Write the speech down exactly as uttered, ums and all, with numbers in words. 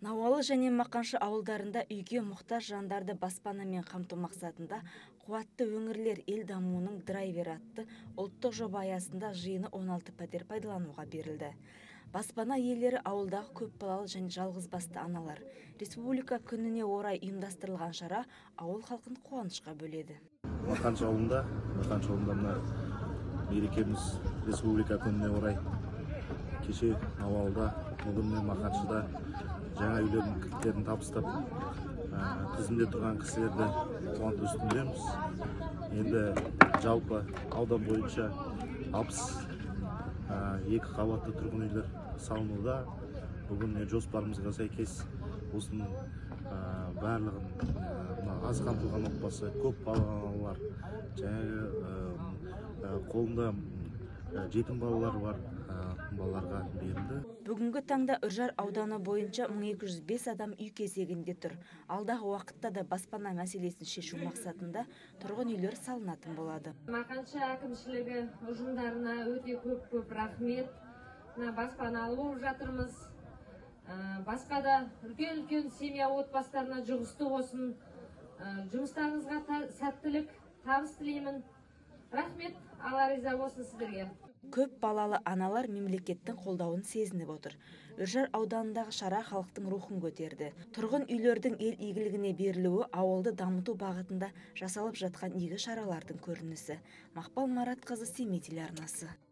Науалы және Мақаншы ауылдарында үйге мұқтаж жандарды баспанамен қамту мақсатында қуатты өңірлер ел дамуының драйвері атты ұлттық жоба аясында жиыны он алты пәтер пайдалануға берілді. Баспана иелері ауылдағы көпбалалы және жалғызбасты аналар. Республика күніне орай ұйымдастырылған шара ауыл халқын қуанышқа бөледі. Мақаншы ауылында, Мақаншы ауылында мына мерекеміз республика күніне орай кеше ауылда, бүгін Мақаншыда жаңа үйлердің кілттерін табыстап, тізімде тұрған кісілерді қуанту үстіндеміз. Енді жалпы аудан бойынша алпыс екі қабатты тұрғын үйлер салынуда. Бүгін жоспарымызға сәйкес осының барлығын аз қамтылған отбасы, көп балалар, жаңағы қолында жетім балалар бар балаларға берілді. Бүгінгі таңда Үржар ауданы бойынша мың екі жүз бес адам үй кезегінде тұр. Алдағы уақытта да баспана мәселесін шешу мақсатында тұрғын үйлер салынатын болады. Мақаншы әкімшілігі ұжымдарына өте көп-көп рахмет. Баспана алып жатырмыз. Басқа да үлкен-үлкен семья отбасыларына жұғысты болсын. Жұмыстарыңызға сәттілік, табыс тілеймін. Рахмет, Алла риза болсын сіздерге. Көп балалы аналар мемлекеттің қолдауын сезініп отыр. Үржар ауданындағы шара халықтың рухын көтерді. Тұрғын үйлердің ел игілігіне берілуі ауылды дамыту бағытында жасалып жатқан игі шаралардың көрінісі. Мақпал Маратқызы, Семей телеарнасы.